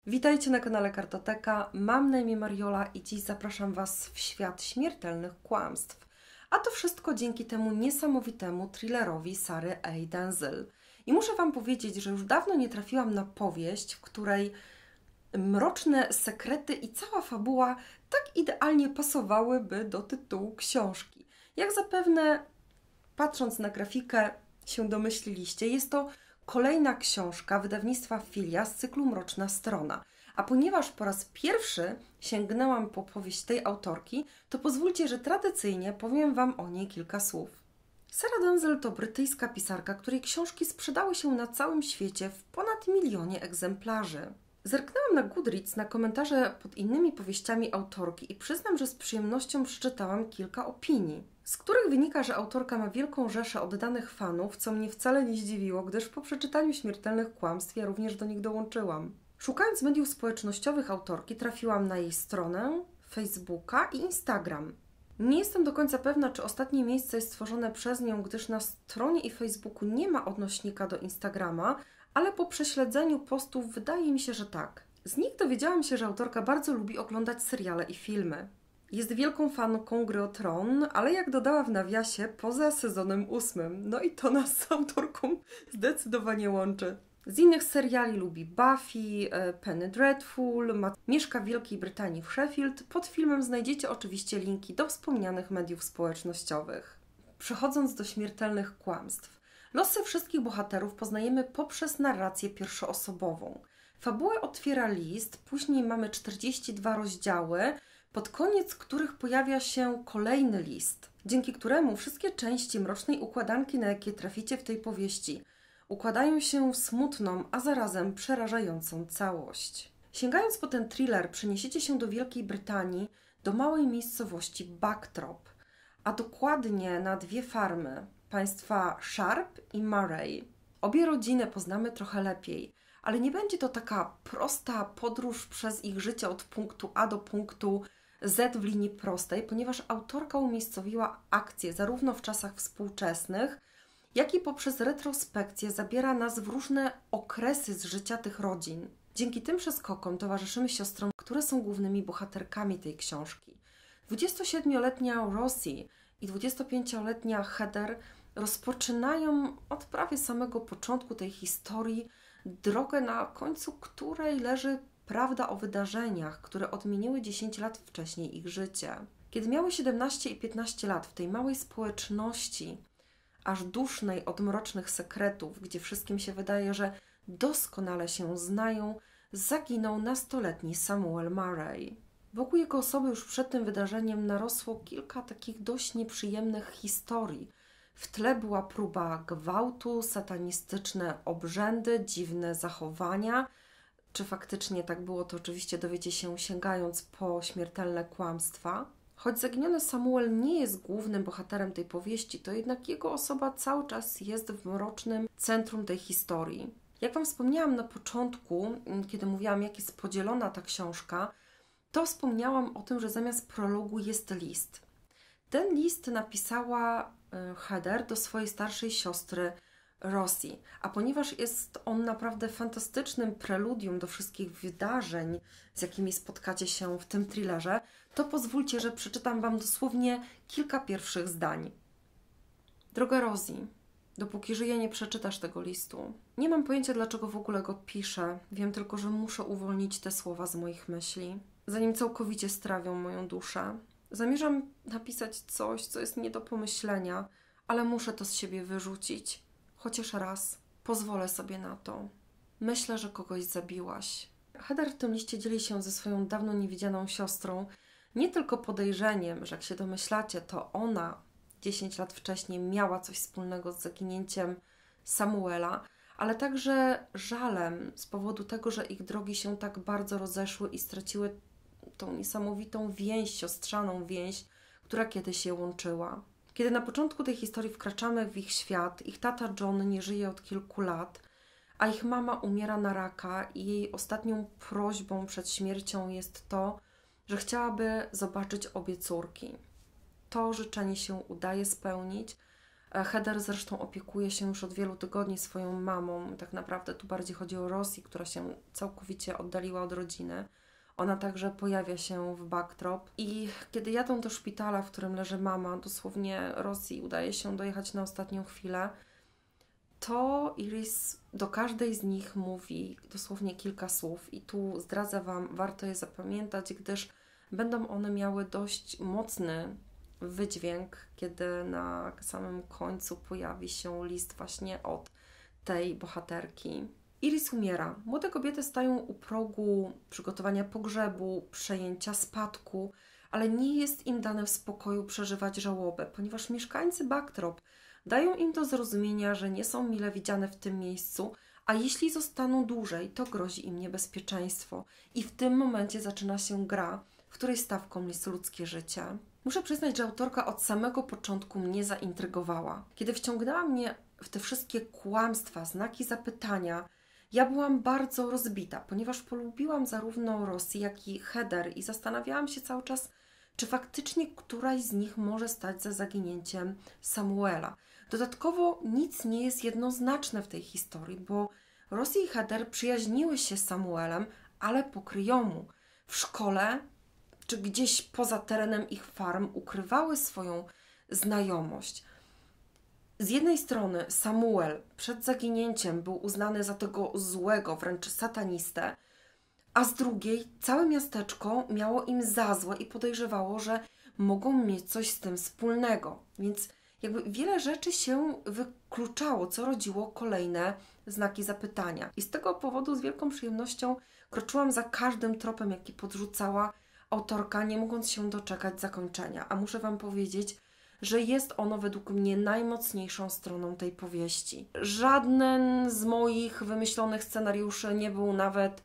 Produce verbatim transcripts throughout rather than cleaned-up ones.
Witajcie na kanale Kartoteka, mam na imię Mariola i dziś zapraszam Was w świat śmiertelnych kłamstw. A to wszystko dzięki temu niesamowitemu thrillerowi Sary A. Denzil. I muszę Wam powiedzieć, że już dawno nie trafiłam na powieść, w której mroczne sekrety i cała fabuła tak idealnie pasowałyby do tytułu książki. Jak zapewne, patrząc na grafikę, się domyśliliście, jest to kolejna książka wydawnictwa Filia z cyklu Mroczna Strona. A ponieważ po raz pierwszy sięgnęłam po powieść tej autorki, to pozwólcie, że tradycyjnie powiem Wam o niej kilka słów. Sara Denzil to brytyjska pisarka, której książki sprzedały się na całym świecie w ponad milionie egzemplarzy. Zerknęłam na Goodreads na komentarze pod innymi powieściami autorki i przyznam, że z przyjemnością przeczytałam kilka opinii, z których wynika, że autorka ma wielką rzeszę oddanych fanów, co mnie wcale nie zdziwiło, gdyż po przeczytaniu Śmiertelnych Kłamstw ja również do nich dołączyłam. Szukając mediów społecznościowych autorki, trafiłam na jej stronę, Facebooka i Instagram. Nie jestem do końca pewna, czy ostatnie miejsce jest stworzone przez nią, gdyż na stronie i Facebooku nie ma odnośnika do Instagrama, ale po prześledzeniu postów wydaje mi się, że tak. Z nich dowiedziałam się, że autorka bardzo lubi oglądać seriale i filmy. Jest wielką fanką Gry o Tron, ale jak dodała w nawiasie, poza sezonem ósmym. No i to nas z autorką zdecydowanie łączy. Z innych seriali lubi Buffy, Penny Dreadful, mieszka w Wielkiej Brytanii w Sheffield. Pod filmem znajdziecie oczywiście linki do wspomnianych mediów społecznościowych. Przechodząc do Śmiertelnych Kłamstw. Losy wszystkich bohaterów poznajemy poprzez narrację pierwszoosobową. Fabułę otwiera list, później mamy czterdzieści dwa rozdziały, pod koniec których pojawia się kolejny list, dzięki któremu wszystkie części mrocznej układanki, na jakie traficie w tej powieści, układają się w smutną, a zarazem przerażającą całość. Sięgając po ten thriller, przeniesiecie się do Wielkiej Brytanii, do małej miejscowości Backthrop, a dokładnie na dwie farmy, państwa Sharp i Murray. Obie rodziny poznamy trochę lepiej, ale nie będzie to taka prosta podróż przez ich życie od punktu A do punktu Z w linii prostej, ponieważ autorka umiejscowiła akcję zarówno w czasach współczesnych, jak i poprzez retrospekcję zabiera nas w różne okresy z życia tych rodzin. Dzięki tym przeskokom towarzyszymy siostrom, które są głównymi bohaterkami tej książki. dwudziestosiedmioletnia Rosie i dwudziestopięcioletnia Heather rozpoczynają od prawie samego początku tej historii drogę, na końcu której leży prawda o wydarzeniach, które odmieniły dziesięć lat wcześniej ich życie. Kiedy miały siedemnaście i piętnaście lat w tej małej społeczności, aż dusznej od mrocznych sekretów, gdzie wszystkim się wydaje, że doskonale się znają, zaginął nastoletni Samuel Murray. Wokół jego osoby już przed tym wydarzeniem narosło kilka takich dość nieprzyjemnych historii. W tle była próba gwałtu, satanistyczne obrzędy, dziwne zachowania. Czy faktycznie tak było, to oczywiście dowiecie się sięgając po Śmiertelne Kłamstwa. Choć zaginiony Samuel nie jest głównym bohaterem tej powieści, to jednak jego osoba cały czas jest w mrocznym centrum tej historii. Jak Wam wspomniałam na początku, kiedy mówiłam, jak jest podzielona ta książka, to wspomniałam o tym, że zamiast prologu jest list. Ten list napisała Heather do swojej starszej siostry Rosie, a ponieważ jest on naprawdę fantastycznym preludium do wszystkich wydarzeń, z jakimi spotkacie się w tym thrillerze, to pozwólcie, że przeczytam Wam dosłownie kilka pierwszych zdań. Droga Rosie, dopóki żyję, nie przeczytasz tego listu. Nie mam pojęcia, dlaczego w ogóle go piszę. Wiem tylko, że muszę uwolnić te słowa z moich myśli, zanim całkowicie strawią moją duszę. Zamierzam napisać coś, co jest nie do pomyślenia, ale muszę to z siebie wyrzucić. Chociaż raz. Pozwolę sobie na to. Myślę, że kogoś zabiłaś. Heather w tym liście dzieli się ze swoją dawno niewidzianą siostrą nie tylko podejrzeniem, że jak się domyślacie, to ona dziesięć lat wcześniej miała coś wspólnego z zaginięciem Samuela, ale także żalem z powodu tego, że ich drogi się tak bardzo rozeszły i straciły tą niesamowitą więź, siostrzaną więź, która kiedyś je łączyła. Kiedy na początku tej historii wkraczamy w ich świat, ich tata John nie żyje od kilku lat, a ich mama umiera na raka i jej ostatnią prośbą przed śmiercią jest to, że chciałaby zobaczyć obie córki. To życzenie się udaje spełnić, Heather zresztą opiekuje się już od wielu tygodni swoją mamą. Tak naprawdę tu bardziej chodzi o Rosie, która się całkowicie oddaliła od rodziny. Ona także pojawia się w backdrop i kiedy jadą do szpitala, w którym leży mama, dosłownie Rosie udaje się dojechać na ostatnią chwilę, to Iris do każdej z nich mówi dosłownie kilka słów i tu zdradzę Wam, warto je zapamiętać, gdyż będą one miały dość mocny wydźwięk, kiedy na samym końcu pojawi się list właśnie od tej bohaterki. Iris umiera. Młode kobiety stają u progu przygotowania pogrzebu, przejęcia spadku, ale nie jest im dane w spokoju przeżywać żałobę, ponieważ mieszkańcy Backdrop dają im do zrozumienia, że nie są mile widziane w tym miejscu, a jeśli zostaną dłużej, to grozi im niebezpieczeństwo. I w tym momencie zaczyna się gra, w której stawką jest ludzkie życie. Muszę przyznać, że autorka od samego początku mnie zaintrygowała. Kiedy wciągnęła mnie w te wszystkie kłamstwa, znaki zapytania, ja byłam bardzo rozbita, ponieważ polubiłam zarówno Rosie, jak i Heather i zastanawiałam się cały czas, czy faktycznie któraś z nich może stać za zaginięciem Samuela. Dodatkowo nic nie jest jednoznaczne w tej historii, bo Rosie i Heather przyjaźniły się z Samuelem, ale po kryjomu. W szkole czy gdzieś poza terenem ich farm ukrywały swoją znajomość. Z jednej strony Samuel przed zaginięciem był uznany za tego złego, wręcz satanistę, a z drugiej całe miasteczko miało im za złe i podejrzewało, że mogą mieć coś z tym wspólnego. Więc jakby wiele rzeczy się wykluczało, co rodziło kolejne znaki zapytania. I z tego powodu z wielką przyjemnością kroczyłam za każdym tropem, jaki podrzucała autorka, nie mogąc się doczekać zakończenia. A muszę Wam powiedzieć, że jest ono według mnie najmocniejszą stroną tej powieści. Żaden z moich wymyślonych scenariuszy nie był nawet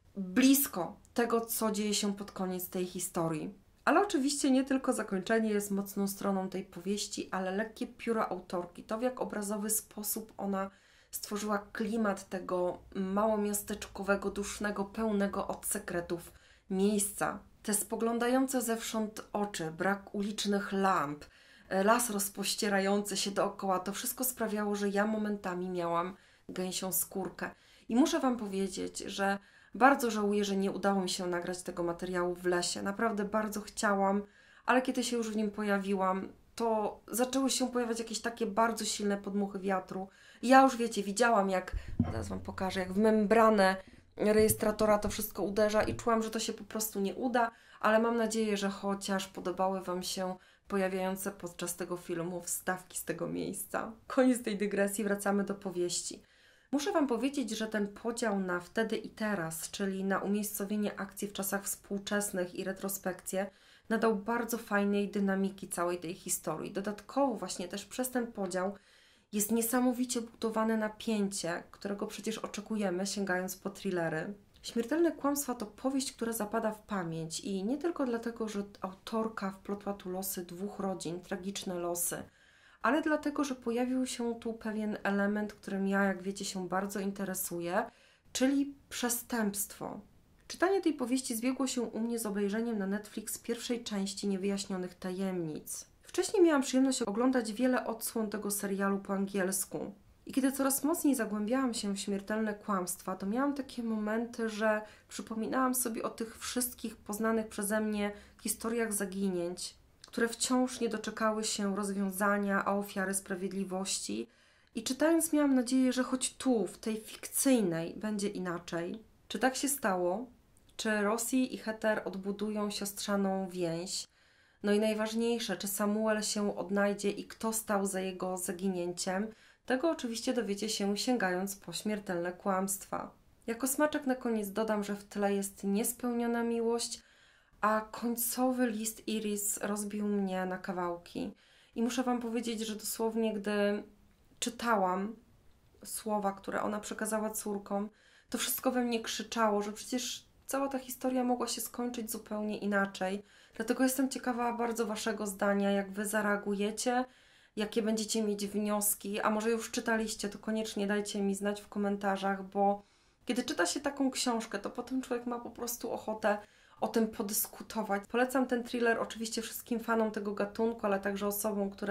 blisko tego, co dzieje się pod koniec tej historii. Ale oczywiście nie tylko zakończenie jest mocną stroną tej powieści, ale lekkie pióro autorki, to w jak obrazowy sposób ona stworzyła klimat tego małomiasteczkowego, dusznego, pełnego od sekretów miejsca. Te spoglądające zewsząd oczy, brak ulicznych lamp, las rozpościerający się dookoła, to wszystko sprawiało, że ja momentami miałam gęsią skórkę. I muszę Wam powiedzieć, że bardzo żałuję, że nie udało mi się nagrać tego materiału w lesie. Naprawdę bardzo chciałam, ale kiedy się już w nim pojawiłam, to zaczęły się pojawiać jakieś takie bardzo silne podmuchy wiatru. I ja już wiecie, widziałam jak, zaraz Wam pokażę, jak w membranę rejestratora to wszystko uderza i czułam, że to się po prostu nie uda, ale mam nadzieję, że chociaż podobały Wam się pojawiające podczas tego filmu wstawki z tego miejsca. Koniec tej dygresji, wracamy do powieści. Muszę Wam powiedzieć, że ten podział na wtedy i teraz, czyli na umiejscowienie akcji w czasach współczesnych i retrospekcję, nadał bardzo fajnej dynamiki całej tej historii. Dodatkowo właśnie też przez ten podział jest niesamowicie budowane napięcie, którego przecież oczekujemy, sięgając po thrillery. Śmiertelne kłamstwa to powieść, która zapada w pamięć i nie tylko dlatego, że autorka wplotła tu losy dwóch rodzin, tragiczne losy, ale dlatego, że pojawił się tu pewien element, którym ja, jak wiecie, się bardzo interesuję, czyli przestępstwo. Czytanie tej powieści zbiegło się u mnie z obejrzeniem na Netflix pierwszej części Niewyjaśnionych Tajemnic. Wcześniej miałam przyjemność oglądać wiele odsłon tego serialu po angielsku. I kiedy coraz mocniej zagłębiałam się w śmiertelne kłamstwa, to miałam takie momenty, że przypominałam sobie o tych wszystkich poznanych przeze mnie historiach zaginięć, które wciąż nie doczekały się rozwiązania, a ofiary sprawiedliwości. I czytając miałam nadzieję, że choć tu, w tej fikcyjnej, będzie inaczej. Czy tak się stało? Czy Rosie i Heather odbudują siostrzaną więź? No i najważniejsze, czy Samuel się odnajdzie i kto stał za jego zaginięciem? Tego oczywiście dowiecie się sięgając po śmiertelne kłamstwa. Jako smaczek na koniec dodam, że w tle jest niespełniona miłość, a końcowy list Iris rozbił mnie na kawałki. I muszę Wam powiedzieć, że dosłownie gdy czytałam słowa, które ona przekazała córkom, to wszystko we mnie krzyczało, że przecież cała ta historia mogła się skończyć zupełnie inaczej. Dlatego jestem ciekawa bardzo Waszego zdania, jak Wy zareagujecie, jakie będziecie mieć wnioski, a może już czytaliście, to koniecznie dajcie mi znać w komentarzach, bo kiedy czyta się taką książkę, to potem człowiek ma po prostu ochotę o tym podyskutować. Polecam ten thriller oczywiście wszystkim fanom tego gatunku, ale także osobom, które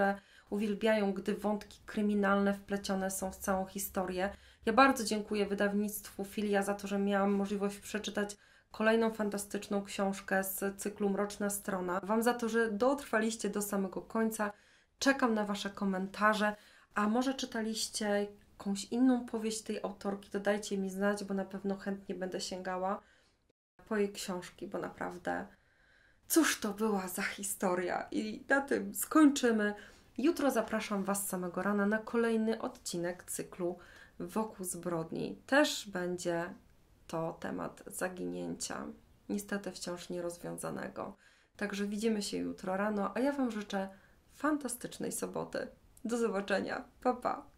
uwielbiają, gdy wątki kryminalne wplecione są w całą historię. Ja bardzo dziękuję wydawnictwu Filia za to, że miałam możliwość przeczytać kolejną fantastyczną książkę z cyklu Mroczna Strona. Wam za to, że dotrwaliście do samego końca. Czekam na Wasze komentarze. A może czytaliście jakąś inną powieść tej autorki? To dajcie mi znać, bo na pewno chętnie będę sięgała po jej książki, bo naprawdę cóż to była za historia. I na tym skończymy. Jutro zapraszam Was samego rana na kolejny odcinek cyklu Wokół zbrodni. Też będzie to temat zaginięcia, niestety wciąż nierozwiązanego. Także widzimy się jutro rano, a ja Wam życzę fantastycznej soboty. Do zobaczenia. Pa, pa.